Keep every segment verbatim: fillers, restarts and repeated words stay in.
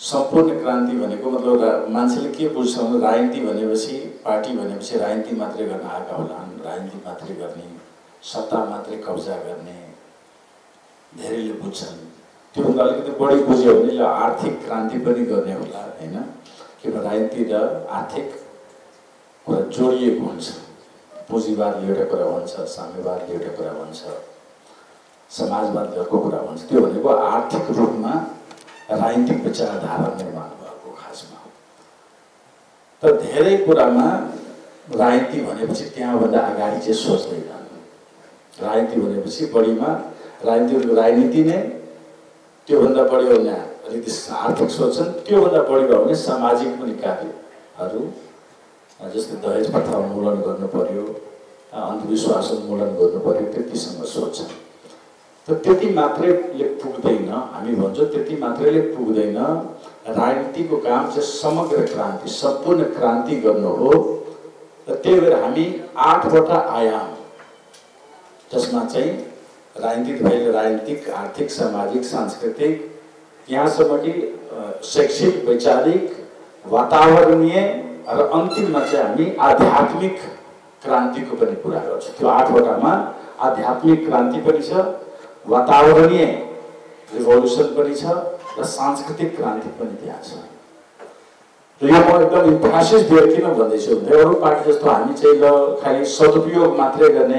सम्पूर्ण क्रान्ति भनेको मतलब मान्छेले के बुझ्छ भने राजनीति भनेपछि पार्टी भनेपछि राजनीति मात्रै गर्न आएका होलान्, राजनीति मात्रै गर्ने, सत्ता मात्रै कब्जा गर्ने धेरैले बुझ्छन्। त्योभन्दा अलिकति बढी बुझ्यो भने ल आर्थिक क्रान्ति पनि गर्ने होला हैन, किनभने राजनीति र आर्थिक कुरा जोडिएको हुन्छ। पुँजीवादले एउटा कुरा भन्छ, साम्यवादले एउटा कुरा भन्छ, समाजवादले अर्को कुरा भन्छ। त्यो भनेको आर्थिक रूपमा राजनीतिक विचारधारा निर्माण भएको खासमा। तर धेरै कुरामा राजनीति भनेपछि त्यहाँभन्दा अगाडि चाहिँ सोच्दैनन्। राजनीति भनेपछि बढीमा राजनीति राजनीति नै, त्योभन्दा बढी हो भने अलिकति आर्थिक सोच्छन्, त्योभन्दा बढी भयो भने सामाजिक पनि कार्यहरू जस्तै दहेज प्रथा उन्मूलन गर्नु पर्यो, अन्धविश्वास उन्मूलन गर्नु पर्यो, त्यतिसम्म सोच्छन्। तर त्यति मात्रैले पुग्दैन, हामी भन्छौँ त्यति मात्रैले पुग्दैन। राजनीतिको काम चाहिँ समग्र क्रान्ति, सम्पूर्ण क्रान्ति गर्नु हो। र त्यही भएर हामी आठवटा आयाम जसमा चाहिँ राजनीतिक भएर राजनीतिक, आर्थिक, सामाजिक, सांस्कृतिक, यहाँसम्म कि शैक्षिक, वैचारिक, वातावरणीय र अन्तिममा चाहिँ हामी आध्यात्मिक क्रान्तिको पनि कुरा गर्छौँ। त्यो आठवटामा आध्यात्मिक क्रान्ति पनि छ, वातावरणीय रिभोल्युसन पनि छ र सांस्कृतिक क्रान्ति पनि त्यहाँ छ। र यो म एकदम इम्फासिस दिएर किन भन्दैछु भने अरू पार्टी जस्तो हामी चाहिँ ल खालि सदुपयोग मात्रै गर्ने,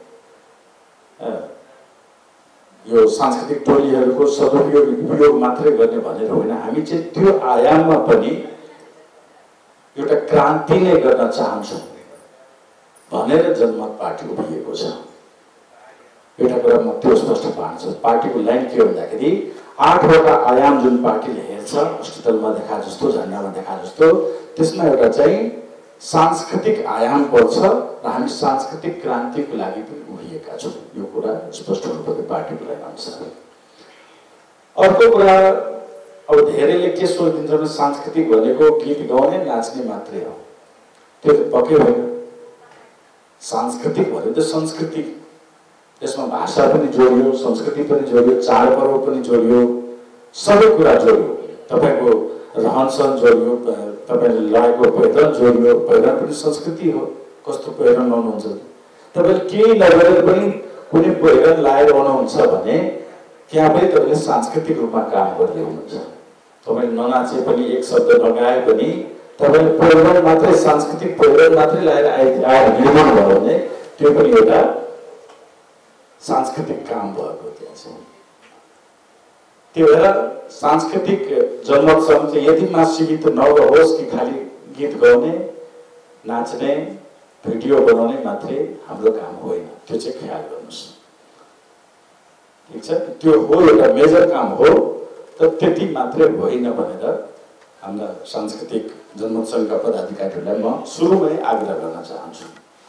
यो सांस्कृतिक टोलीहरूको सदुपयोग उपयोग मात्रै गर्ने भनेर होइन। हामी चाहिँ त्यो आयाममा पनि एउटा क्रान्ति नै गर्न चाहन्छौँ भनेर जनमत पार्टी उभिएको छ। एउटा कुरा म त्यो स्पष्ट पार्छु। पार्टीको लाइन के हो भन्दाखेरि आठवटा आयाम जुन पार्टीले हेर्छ, अस्पतालमा देखा जस्तो, झन्डामा देखा जस्तो, त्यसमा एउटा चाहिँ सांस्कृतिक आयाम पर्छ र हामी सांस्कृतिक क्रान्तिको लागि पनि उभिएका छौँ। यो कुरा स्पष्ट हुनुपर्यो पार्टीको लाइन अनुसार। अर्को कुरा, अब धेरैले के सोचिदिन्छ भने सांस्कृतिक भनेको गीत गाउने, नाच्ने मात्रै हो। त्यो त पक्कै होइन। सांस्कृतिक भनेको त संस्कृति, त्यसमा भाषा पनि जोडियो, संस्कृति पनि जोडियो, चाडपर्व पनि जोडियो, सबै कुरा जोडियो। तपाईँको रहनसहन जोडियो, तपाईँले लगाएको पहिरन जोडियो, पहिरन पनि संस्कृति हो। कस्तो पहिरन लाउनुहुन्छ, तपाईँले केही नगरेर पनि कुनै पहिरन लगाएर आउनुहुन्छ भने त्यहाँ पनि तपाईँले सांस्कृतिक रूपमा काम गर्दै हुनुहुन्छ। तपाईँले ननाचे पनि, एक शब्द नगाए पनि तपाईँले पहिरन मात्रै, सांस्कृतिक पहिरन मात्रै लगाएर आए आएर हिँड्नु भयो भने त्यो पनि एउटा सांस्कृतिक काम भएको त्यहाँ चाहिँ। त्यो भएर सांस्कृतिक जनमतसँग चाहिँ यतिमा सीमित नरहोस् कि खालि गीत गाउने, नाच्ने, भिडियो बनाउने मात्रै हाम्रो काम होइन। त्यो चाहिँ ख्याल गर्नुहोस्, ठिक छ? त्यो हो एउटा मेजर काम हो, तर त्यति मात्रै होइन भनेर हाम्रा सांस्कृतिक जनमत सङ्घका पदाधिकारीहरूलाई म सुरुमै आग्रह गर्न चाहन्छु।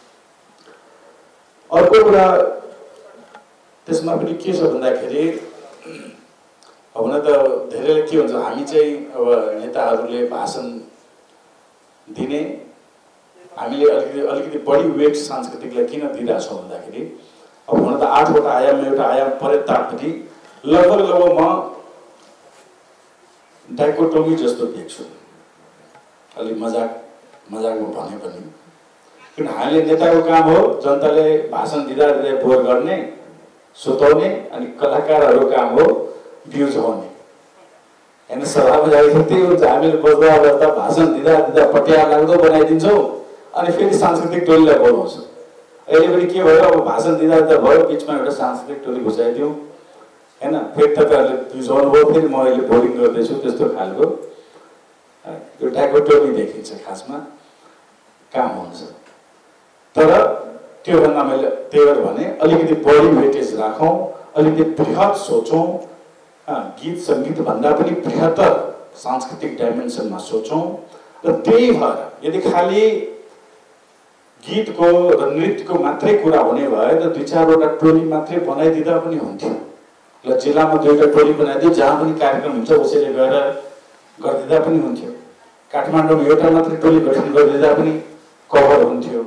अर्को कुरा त्यसमा पनि के छ भन्दाखेरि, अब हुन त धेरैले के भन्छ, हामी चाहिँ अब नेताहरूले भाषण दिने, हामीले अलिकति अलिकति बढी वेट सांस्कृतिकलाई किन दिइरहेछौँ भन्दाखेरि, अब हुन त आठवटा आयाममा एउटा आयाम परे तापनि लगभग लगभग म डाइकोटोमी जस्तो देख्छु। अलिक मजाक मजाकमा भने पनि, किन हामीले नेताको काम हो जनताले भाषण दिँदा दिँदै बोर गर्ने, सुताउने, अनि कलाकारहरूको काम हो भ्युज हुने होइन। सभामा जाँदाखेरि त्यही हुन्छ, हामीले बस्दा बस्दा भाषण दिँदा दिँदा पट्याएर लाग्दो बनाइदिन्छौँ, अनि फेरि सांस्कृतिक टोलीलाई बोलाउँछौँ। अहिले पनि के भयो, अब भाषण दिँदा दिँदा भयो, बिचमा एउटा सांस्कृतिक टोली घुसाइदिउँ होइन, फेरि तपाईँहरूले भ्युज आउनुभयो, फेरि म अहिले बोलिङ गर्दैछु, त्यस्तो खालको यो डाइकोटोमी देखिन्छ खासमा काम हुन्छ। तर त्योभन्दा मैले त्यही भएर भने अलिकति बढी वेटेज राखौँ, अलिकति बृहत सोचौँ, गीत सङ्गीत भन्दा पनि बृहत्तर सांस्कृतिक डाइमेन्सनमा सोचौँ। र त्यही भएर यदि खालि गीतको र नृत्यको मात्रै कुरा हुने भए त दुई चारवटा टोली मात्रै बनाइदिँदा पनि हुन्थ्यो। ल जिल्लामा दुईवटा टोली बनाइदियो, जहाँ पनि कार्यक्रम हुन्छ उसैले गएर गरिदिँदा पनि हुन्थ्यो। काठमाडौँमा एउटा मात्रै टोली गठन गरिदिँदा पनि कभर हुन्थ्यो।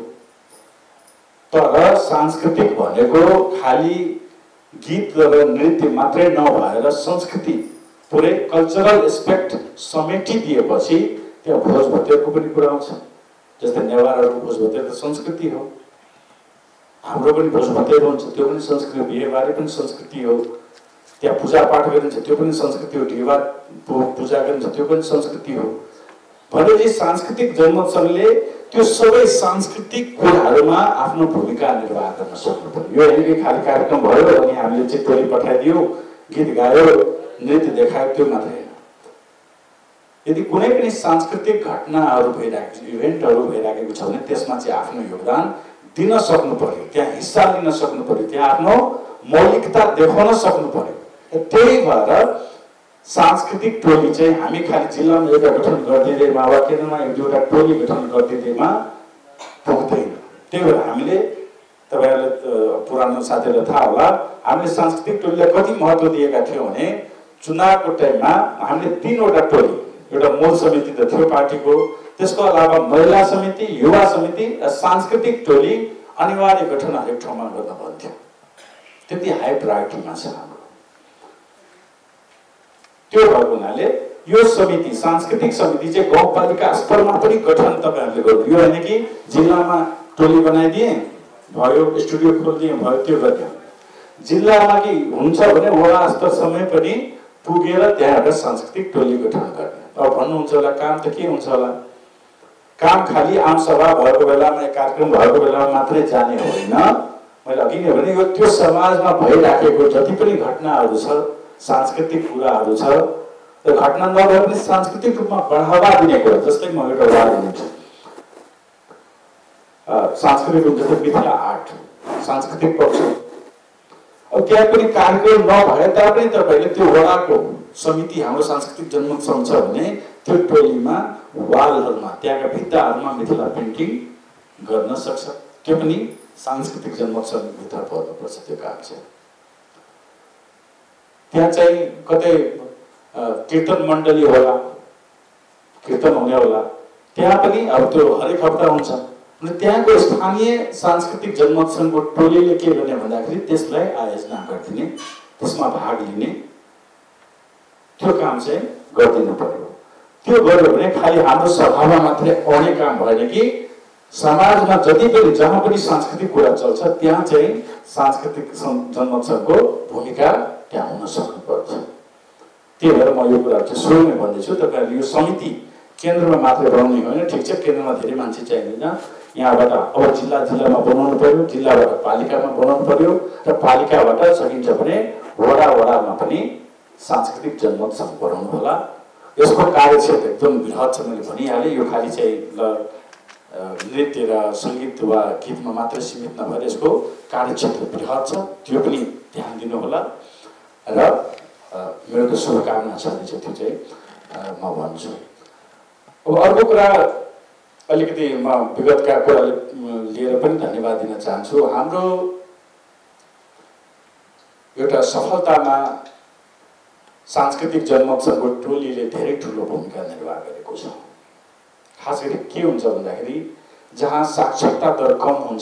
तर सांस्कृतिक भनेको खालि गीत र नृत्य मात्रै नभएर संस्कृति पुरै कल्चरल एस्पेक्ट समेटिदिएपछि त्यहाँ भोज भतेरको पनि कुरा आउँछ। जस्तै नेवारहरूको भोज भतेर त संस्कृति हो, हाम्रो पनि भोज भतेर हुन्छ, त्यो पनि संस्कृति हो। बिहेबारी पनि संस्कृति हो। त्यहाँ पूजापाठ गरिन्छ, त्यो पनि संस्कृति हो। ढिवार पूजा गरिन्छ, त्यो पनि संस्कृति हो। भनेपछि सांस्कृतिक जनमोत्सवले त्यो सबै सांस्कृतिक कुराहरूमा आफ्नो भूमिका निर्वाह गर्न सक्नु पर्यो। यो होइन कि खालि कार्यक्रम भयो अनि हामीले चाहिँ टोली पठाइदियो, गीत गायो, नृत्य देखायो, त्यो मात्रै होइन। यदि कुनै पनि सांस्कृतिक घटनाहरू भइरहेको छ, इभेन्टहरू भइरहेको छ भने त्यसमा चाहिँ आफ्नो योगदान दिन सक्नु पर्यो, त्यहाँ हिस्सा लिन सक्नु पर्यो, त्यहाँ आफ्नो मौलिकता देखाउन सक्नु पर्यो। त्यही भएर सांस्कृतिक टोली चाहिँ हामी खालि जिल्लामा एउटा गठन गरिदिँदैमा वा केन्द्रमा एक दुईवटा टोली गठन गरिदिँदैमा पुग्दैन। त्यही भएर हामीले, तपाईँहरूले पुरानो साथीहरूलाई थाहा होला, हामीले सांस्कृतिक टोलीलाई कति महत्त्व दिएका थियौँ भने चुनावको टाइममा हामीले तीनवटा टोली, एउटा मूल समिति त थियो पार्टीको, त्यसको अलावा महिला समिति, युवा समिति र सांस्कृतिक टोली अनिवार्य गठन हरेक ठाउँमा गर्न भन्थ्यो। त्यति हाई प्रायोरिटीमा छ हाम्रो। त्यो भएको हुनाले यो समिति, सांस्कृतिक समिति चाहिँ गाउँपालिका स्तरमा पनि गठन तपाईँहरूले गर्नु। यो होइन कि जिल्लामा टोली बनाइदिए भयो, स्टुडियो खोलिदिए भयो, त्यो गरिदियो। जिल्लामा कि हुन्छ भने वडा स्तरसम्म पनि पुगेर त्यहाँ एउटा सांस्कृतिक टोली गठन गर्ने। अब भन्नुहुन्छ होला काम त के हुन्छ होला, काम खालि आमसभा भएको बेलामा, कार्यक्रम भएको बेलामा मात्रै जाने होइन। मैले अघि नै भने यो त्यो समाजमा भइराखेको जति पनि घटनाहरू छ, सांस्कृतिक कुराहरू छ, त्यो घटना नभए पनि सांस्कृतिक रूपमा बढावा दिने कुरा। जस्तै म एउटा उदाहरण दिन्छु, सांस्कृतिक रूप जस्तै मिथिला आर्ट सांस्कृतिक पक्ष। अब त्यहाँ पनि कार्यक्रम नभए तापनि तपाईँले त्यो वडाको समिति, हाम्रो सांस्कृतिक जनमोत्सव छ भने त्यो टोलीमा वालहरूमा, त्यहाँका भित्ताहरूमा मिथिला पेन्टिङ गर्न सक्छ। त्यो पनि सांस्कृतिक जनमोत्सवभित्र पर्नुपर्छ त्यो काम चाहिँ। त्यहाँ चाहिँ कतै कीर्तन मण्डली होला, कीर्तन हुने होला, त्यहाँ पनि अब त्यो हरेक हप्ता हुन्छ। अनि त्यहाँको स्थानीय सांस्कृतिक जनमोत्सवको टोलीले के गर्ने भन्दाखेरि त्यसलाई आयोजना गरिदिने, त्यसमा भाग लिने, त्यो काम चाहिँ गरिदिनु पर्यो। त्यो गर्यो भने खालि हाम्रो सभामा मात्रै आउने काम भएन कि समाजमा जति पनि जहाँ पनि सांस्कृतिक कुरा चल्छ त्यहाँ चाहिँ सांस्कृतिक जनमोत्सवको भूमिका त्यहाँ हुन सक्नुपर्छ। त्यही भएर म यो कुरा चाहिँ सुरुमै भन्दैछु, तपाईँहरूले यो समिति केन्द्रमा मात्रै बनाउने होइन। ठिक छ, केन्द्रमा धेरै मान्छे चाहिँदैन, यहाँबाट अब जिल्ला जिल्लामा बनाउनु पर्यो, जिल्लाबाट पालिकामा बनाउनु पर्यो, र पालिकाबाट सकिन्छ भने वडा वडामा पनि सांस्कृतिक जनमोत्सव बनाउनु होला। यसको कार्यक्षेत्र एकदम बृहत छ, मैले भनिहालेँ। यो खालि चाहिँ ल नृत्य र सङ्गीत वा गीतमा मात्रै सीमित नभएर यसको कार्यक्षेत्र बृहत छ, त्यो पनि ध्यान दिनु होला। र मेरो त शुभकामना छँदैछ, त्यो चाहिँ म भन्छु। अब अर्को कुरा अलिकति म विगतका कुरा लिएर पनि धन्यवाद दिन चाहन्छु। हाम्रो एउटा सफलतामा सांस्कृतिक जनमोत्सवको टोलीले धेरै ठुलो भूमिका निर्वाह गरेको छ। खास गरी के हुन्छ भन्दाखेरि जहाँ साक्षरता दर कम हुन्छ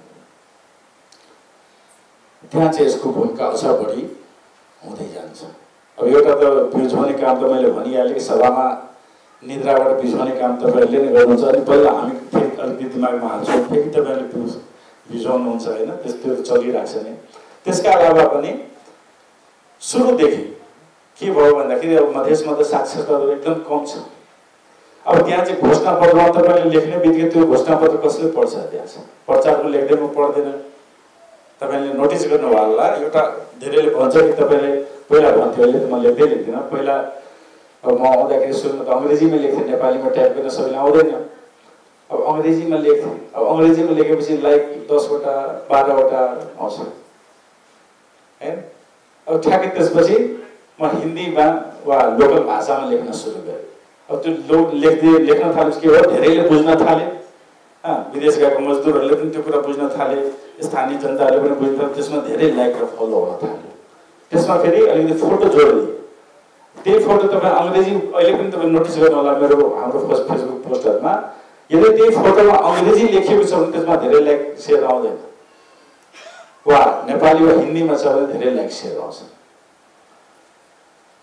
त्यहाँ चाहिँ यसको भूमिका अझ बढी हुँदै जान्छ। अब एउटा त बिउझाउने काम त मैले भनिहालेँ, सभामा निद्राबाट बिउझाउने काम तपाईँहरूले नै गर्नुहुन्छ। अनि पहिला हामी फेरि अलिकति दिमागमा हाल्छौँ, फेरि तपाईँहरूले बिउझाउनुहुन्छ होइन, त्यस्तो चलिरहेको छ नि। त्यसका अलावा पनि सुरुदेखि के भयो भन्दाखेरि अब मधेसमा त साक्षरता दर एकदम कम छ। अब त्यहाँ चाहिँ घोषणापत्रमा तपाईँले लेख्ने बित्तिकै त्यो घोषणापत्र कसले पढ्छ? त्यहाँ छ प्रचारमा लेख्दैमा पढ्दैन। तपाईँले नोटिस गर्नुभयो होला, एउटा धेरैले भन्छ कि तपाईँले पहिला भन्थ्यो, अहिले त म लेख्दै लेख्दिनँ, पहिला अब म आउँदाखेरि सुरुमा त अङ्ग्रेजीमा लेख्थेँ, नेपालीमा टाइप गर्न सबैले आउँदैन। अब अङ्ग्रेजीमा लेख्थेँ, अब अङ्ग्रेजीमा लेखेपछि लाइक दसवटा बाह्रवटा आउँछ होइन। अब ठ्याक्कै त्यसपछि म हिन्दीमा वा लोकल भाषामा लेख्न सुरु गरेँ। अब त्यो लोक लेख्दै लेख्न थालेपछि के हो, धेरैले बुझ्न थाले, विदेश गएको मजदुरहरूले पनि त्यो कुरा बुझ्न थाले, स्थानीय जनताहरूले पनि बुझ्न थाले, त्यसमा धेरै लाइक र फलो हुन थाल्यो। त्यसमा फेरि अलिकति फोटो जोडिदिए, त्यही फोटो तपाईँ अङ्ग्रेजी अहिले पनि तपाईँ नोटिस गर्नु होला मेरो हाम्रो फर्स्ट फेसबुक पोस्टहरूमा, यदि त्यही फोटोमा अङ्ग्रेजी लेखिएको छ भने त्यसमा धेरै लाइक सेयर आउँदैन, वा नेपाली वा हिन्दीमा छ भने धेरै लाइक सेयर आउँछ।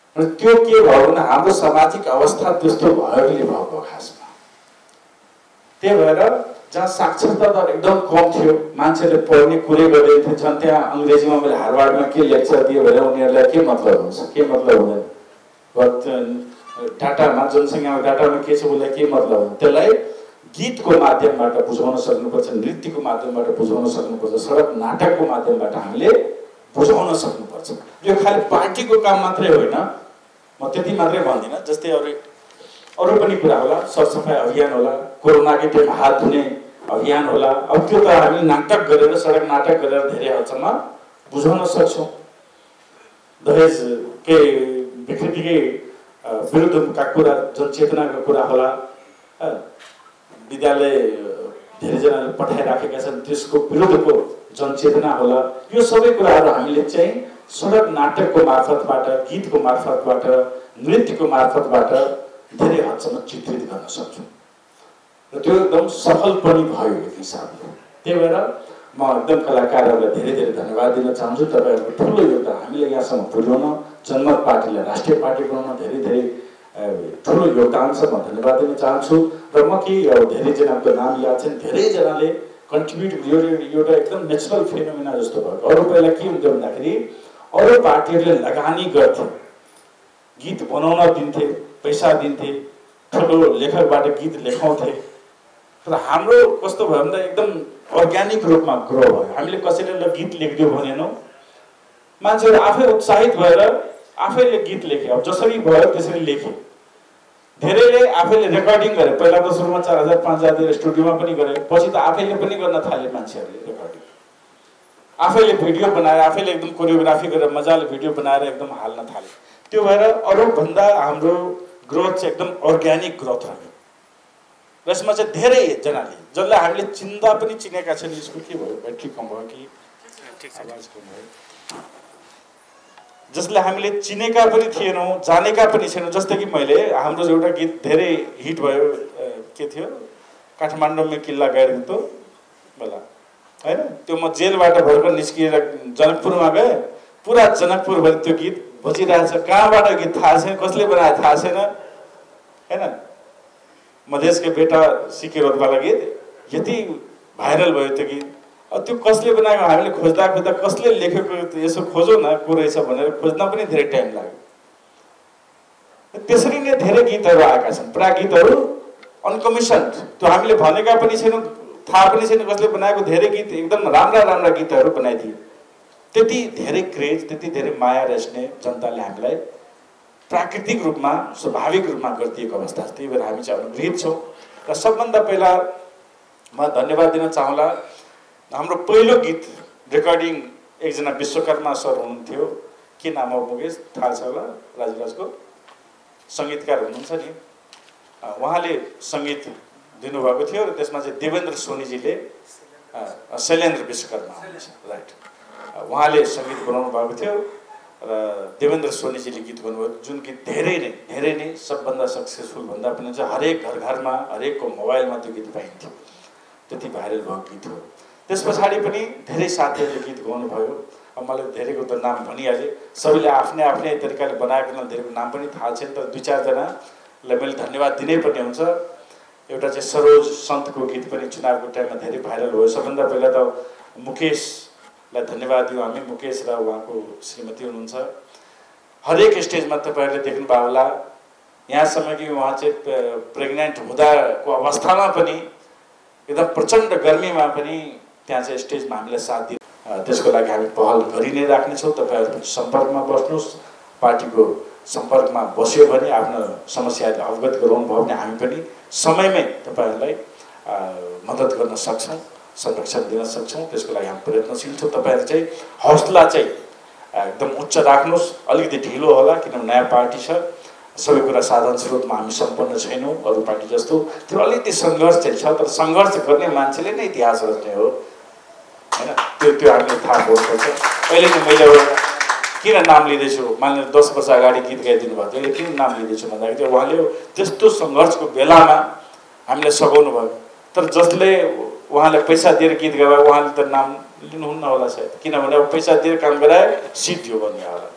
र त्यो के भयो भने हाम्रो सामाजिक अवस्था त्यस्तो भएकोले भएको खासमा। त्यही भएर जहाँ साक्षरता दर एकदम कम थियो, मान्छेले पढ्ने कुरै गर्दैथे, झन् त्यहाँ अङ्ग्रेजीमा मैले हार्वर्डमा के लेक्चर दियो भने उनीहरूलाई के मतलब हुन्छ, के मतलब हुँदैन, डाटामा जनसङ्ख्यामा डाटामा के छ उसलाई के मतलब हुन्छ, त्यसलाई गीतको माध्यमबाट बुझाउन सक्नुपर्छ, नृत्यको माध्यमबाट बुझाउन सक्नुपर्छ, सडक नाटकको माध्यमबाट हामीले बुझाउन सक्नुपर्छ। यो खालि पार्टीको काम मात्रै होइन, म त्यति मात्रै भन्दिनँ। जस्तै अरू अरू पनि कुरा होला, सरसफाइ अभियान होला, कोरोनाकै टाइममा हात धुने अभियान होला। अब त्यो त हामी नाटक गरेर, सडक नाटक गरेर धेरै हदसम्म बुझाउन सक्छौँ। दहेज के विकृतिकै विरुद्धका कुरा, जनचेतनाको कुरा होला। विद्यालय धेरैजनाले पठाइराखेका छन्, त्यसको विरुद्धको जनचेतना होला। यो सबै कुराहरू हामीले चाहिँ सडक नाटकको मार्फतबाट, गीतको मार्फतबाट, नृत्यको मार्फतबाट धेरै हदसम्म चित्रित गर्न सक्छौँ र त्यो एकदम सफल पनि भयो एक हिसाबले। त्यही भएर म एकदम कलाकारहरूलाई धेरै धेरै धन्यवाद दिन चाहन्छु। तपाईँहरूको ठुलो योगदान हामीले यहाँसम्म पुर्याउन, जनमत पार्टीलाई राष्ट्रिय पार्टी बनाउन धेरै धेरै ठुलो योगदान छ। म धन्यवाद दिन चाहन्छु। र म के धेरैजनाको नाम याद छन्, धेरैजनाले कन्ट्रिब्युट यो एउटा एकदम नेचुरल फेनोमेना जस्तो भयो। अरू पहिला के हुन्थ्यो भन्दाखेरि अरू पार्टीहरूले लगानी गर्थे, गीत बनाउन दिन्थे, पैसा दिन्थे, ठुलो लेखकबाट गीत लेखाउँथे। तर हाम्रो कस्तो भयो भन्दा एकदम अर्ग्यानिक रूपमा ग्रो भयो। हामीले कसैले ल गीत लेखिदियो भनेनौँ, मान्छेहरू आफै उत्साहित भएर आफैले गीत लेखे। अब जसरी भयो त्यसरी लेखे। धेरैले आफैले रेकर्डिङ गरे। पहिला त सुरुमा चार हजार पाँच हजार स्टुडियोमा पनि गरे, पछि त आफैले पनि गर्न थाले मान्छेहरूले रेकर्डिङ। आफैले भिडियो बनाएर, आफैले एकदम कोरियोग्राफी गरेर मजाले भिडियो बनाएर एकदम हाल्न थाले। त्यो भएर अरूभन्दा हाम्रो ग्रोथ चाहिँ एकदम अर्ग्यानिक ग्रोथ रह्यो। र यसमा चाहिँ धेरैजनाले, जसलाई हामीले चिन्दा पनि चिनेका छन्, यसको के भयो, ब्याट्री कम भयो कि आवाज कम भयो, जसलाई हामीले चिनेका पनि थिएनौँ, जानेका पनि छैनौँ। जस्तै कि मैले हाम्रो एउटा गीत धेरै हिट भयो, के थियो, काठमाडौँमा किल्ला गएर त बेला होइन, त्यो म जेलबाट भर्खर निस्किएर जनकपुरमा गएँ, पुरा जनकपुरभरि त्यो गीत बजिरहेछ। कहाँबाट गीत थाहा छैन, कसले बनाए थाहा छैन होइन। मधेसको बेटा सिकेरोदवाला गीत यति भाइरल भयो त्यो गीत। अब त्यो कसले बनाएको हामीले खोज्दा खोज्दा कसले लेखेको यसो खोजौँ न को रहेछ भनेर खोज्न पनि धेरै टाइम लाग्यो। त्यसरी नै धेरै गीतहरू आएका छन्, प्राय गीतहरू अनकमिसन्ड, त्यो हामीले भनेका पनि छैनौँ, थाहा पनि छैन कसले बनाएको। धेरै गीत एकदम राम्रा राम्रा गीतहरू बनाइदिए। त्यति धेरै क्रेज, त्यति धेरै माया रच्ने जनताले हामीलाई प्राकृतिक रूपमा, स्वाभाविक रूपमा गरिदिएको अवस्था छ। त्यही भएर हामी चाहिँ अनुग्रहित छौँ। र सबभन्दा पहिला म धन्यवाद दिन चाहला, हाम्रो पहिलो गीत रेकर्डिङ एकजना विश्वकर्मा सर हुनुहुन्थ्यो, के नाम हो मुकेश, थाहा छ होला, राजराजको सङ्गीतकार हुनुहुन्छ नि, उहाँले सङ्गीत दिनुभएको थियो। र त्यसमा चाहिँ देवेन्द्र सोनीजीले, शैलेन्द्र विश्वकर्मा राइट, उहाँले सङ्गीत बनाउनु भएको थियो र देवेन्द्र सोनीजीले गीत गर्नुभयो, जुन गीत धेरै नै धेरै नै सबभन्दा सक्सेसफुल भन्दा पनि चाहिँ हरेक घर घरमा, हरेकको मोबाइलमा त्यो गीत पाइन्थ्यो, त्यति भाइरल भएको गीत हो। त्यस पछाडि पनि धेरै साथीहरूले गीत गाउनुभयो। अब मलाई धेरैको त नाम भनिहालेँ, सबैले आफ्नै आफ्नै तरिकाले बनाएको धेरैको नाम पनि थाहा छैन, तर दुई चारजनालाई मैले धन्यवाद दिनै पर्ने हुन्छ। एउटा चाहिँ सरोज सन्तको गीत पनि चुनावको टाइममा धेरै भाइरल भयो। सबभन्दा पहिला त मुकेशलाई धन्यवाद दियौँ हामी। मुकेश र उहाँको श्रीमती हुनुहुन्छ। हरेक स्टेजमा तपाईँहरूले देख्नुभयो होला, यहाँसम्म कि उहाँ चाहिँ प्रेग्नेन्ट हुँदाको अवस्थामा पनि एकदम प्रचण्ड गर्मीमा पनि त्यहाँ चाहिँ स्टेजमा हामीलाई साथ दियो। त्यसको लागि हामी पहल गरि नै राख्नेछौँ। तपाईँहरू पनि सम्पर्कमा बस्नुहोस्, पार्टीको सम्पर्कमा बस्यो भने आफ्नो समस्याले अवगत गराउनु भयो भने हामी पनि समयमै तपाईँहरूलाई मद्दत गर्न सक्छौँ, संरक्षण दिन सक्छौँ। त्यसको लागि हामी प्रयत्नशील छौँ। तपाईँहरू चाहिँ हौसला चाहिँ एकदम उच्च राख्नुहोस्। अलिकति ढिलो होला किनभने नयाँ पार्टी छ, सबै कुरा साधन स्रोतमा हामी सम्पन्न छैनौँ अरू पार्टी जस्तो। त्यो अलिकति सङ्घर्ष चाहिँ छ, तर सङ्घर्ष गर्ने मान्छेले नै इतिहास रच्ने हो होइन, त्यो त्यो हामीले थाहा पाउनुपर्छ। अहिले नै मैले किन नाम लिँदैछु, मान्ने दस वर्ष अगाडि गीत गाइदिनु भएको थियो, अहिले किन नाम लिँदैछु भन्दाखेरि उहाँले त्यस्तो सङ्घर्षको बेलामा हामीलाई सघाउनु भयो। तर जसले उहाँलाई पैसा दिएर गीत गाए उहाँले त नाम लिनुहुन्न होला सायद, किनभने अब पैसा दिएर काम गराए सिट थियो भन्ने होला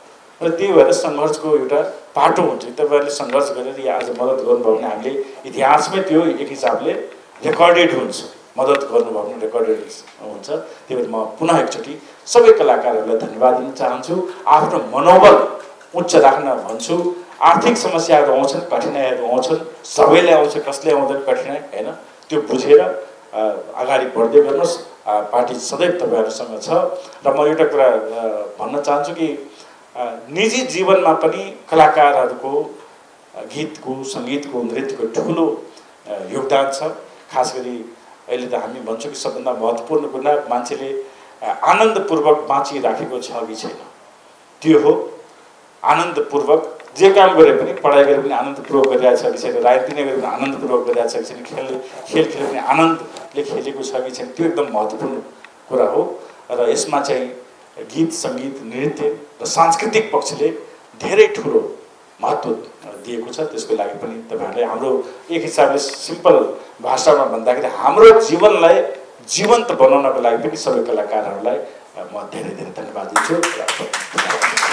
र त्यही भएर सङ्घर्षको एउटा बाटो हुन्छ। तपाईँहरूले सङ्घर्ष गरेर यहाँ आज मद्दत गर्नुभयो भने हामीले इतिहासमै त्यो एक हिसाबले रेकर्डेड हुन्छ, मद्दत गर्नुभयो भने रेकर्डेड हुन्छ। त्यही भएर म पुनः एकचोटि सबै कलाकारहरूलाई धन्यवाद दिन चाहन्छु। आफ्नो मनोबल उच्च राख्न भन्छु। आर्थिक समस्याहरू आउँछन्, कठिनाइहरू आउँछन्, सबैले आउँछ, कसले आउँदैन कठिनाइ होइन, त्यो बुझेर अगाडि बढ्दै गर्नुहोस्। पार्टी सदैव तपाईँहरूसँग छ। र म एउटा कुरा भन्न चाहन्छु कि निजी जीवनमा पनि कलाकारहरूको गीतको, सङ्गीतको, नृत्यको ठुलो योगदान छ। खास गरी अहिले त हामी भन्छौँ कि सबभन्दा महत्त्वपूर्ण कुरा मान्छेले आनन्दपूर्वक बाँचिराखेको छ कि छैन, त्यो हो। आनन्दपूर्वक जे काम गरे पनि, पढाइ गरे पनि आनन्दपूर्वक गरिरहेको छ कि छैन, राजनीति नै गरे पनि आनन्दपूर्वक गरिरहेको छ कि छैन, खेल खेल खेले पनि आनन्दले खेलेको छ कि छैन, त्यो एकदम महत्त्वपूर्ण कुरा हो। र यसमा चाहिँ गीत, सङ्गीत, नृत्य र सांस्कृतिक पक्षले धेरै ठुलो महत्त्व दिएको छ। त्यसको लागि पनि तपाईँहरूले हाम्रो एक हिसाबले सिम्पल भाषामा भन्दाखेरि हाम्रो जीवनलाई जीवन्त बनाउनको लागि पनि सबै कलाकारहरूलाई म धेरै धेरै धन्यवाद दिन्छु।